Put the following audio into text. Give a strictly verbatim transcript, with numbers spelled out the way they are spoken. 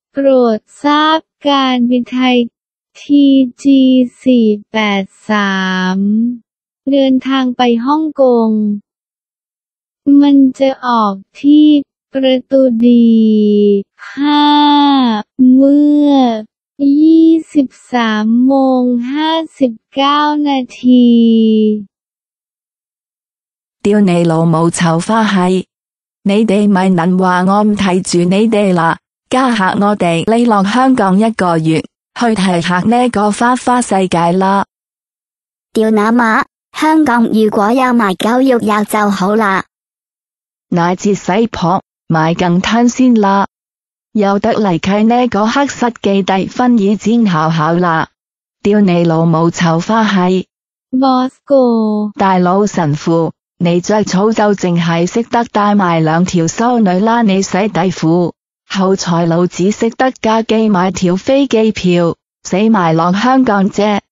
โปรดทราบการบินไทย ที จี สี่ แปด สาม เดินทางไปฮ่องกงมันจะออกที่ประตูดี ห้า เมื่อ ยี่สิบสามโมงห้าสิบเก้า นาที屌你老母臭花閪！你哋咪能話我唔睇住你哋啦，加下我哋匿落香港一個月，去睇下呢個花花世界啦。 屌那媽，香港如果有賣狗肉油就好啦。 乃至洗撲買更攤先啦，有得嚟契呢個黑實基地分已戰校校啦。屌你老母臭花閪！ Bosco 大佬神父。你着草就淨係識得帶埋兩條修女啦，你洗底褲，好彩老子識得加機買條飛機票，死埋落香港啫。